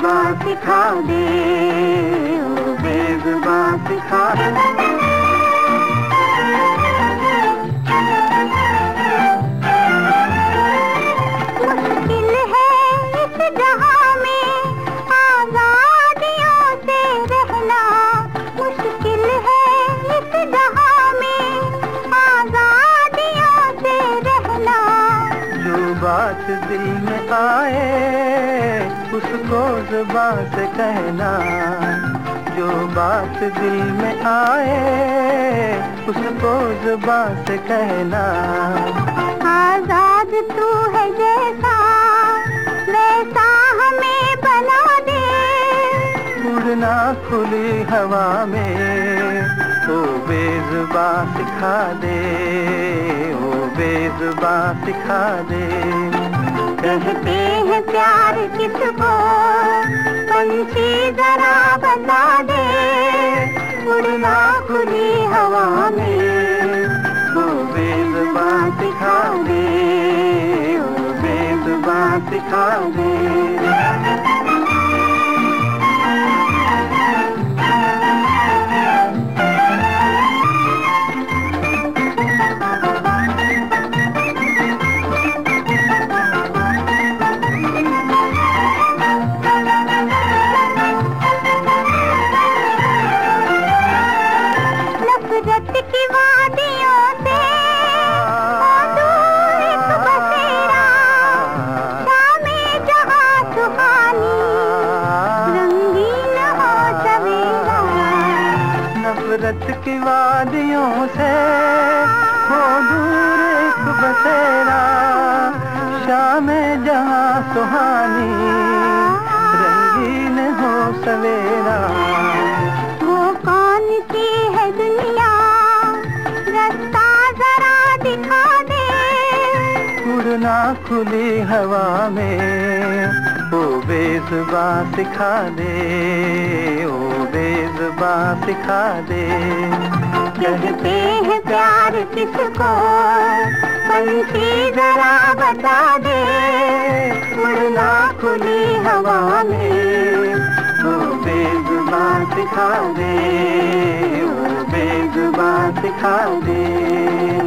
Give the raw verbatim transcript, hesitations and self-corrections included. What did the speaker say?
बेजुबां सिखा दे, ओ बेजुबां सिखा दे। बात दिल में आए उसको ज़ुबान से कहना, जो बात दिल में आए उसको ज़ुबान से कहना। आज़ाद तू है जैसा वैसा हमें बना दे, उड़ना खुली हवा में ओ बेजुबां सिखा दे, ओ बेजुबां सिखा दे। कहते हैं प्यार किसको पंछी जरा बता दे, उड़ना खुली हवा में ओ बेजुबां सिखा दे, ओ बेजुबां सिखा दे। नफरत की वादियों से हो दूर एक बसेरा, शाम जहाँ सुहानी रंगीन हो सवेरा। वो कौन सी है दुनिया रास्ता जरा दिखा दे, उड़ना खुली हवा में ओ बेजुबां सिखा दे, ओ बेजुबां सिखा दे। कहते हैं प्यार किसको पंछी जरा बता दे, उड़ना खुली हवा में ओ बेजुबां सिखा दे, ओ बेजुबां सिखा दे।